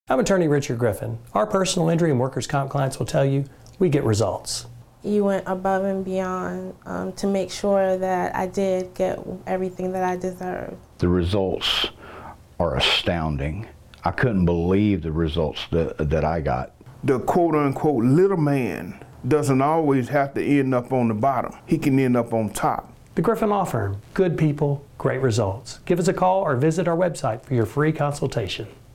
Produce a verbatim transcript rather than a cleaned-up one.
I'm attorney Richard Griffin. Our personal injury and workers' comp clients will tell you we get results. You went above and beyond um, to make sure that I did get everything that I deserved. The results are astounding. I couldn't believe the results that, that I got. The quote-unquote little man doesn't always have to end up on the bottom. He can end up on top. The Griffin Law Firm. Good people, great results. Give us a call or visit our website for your free consultation.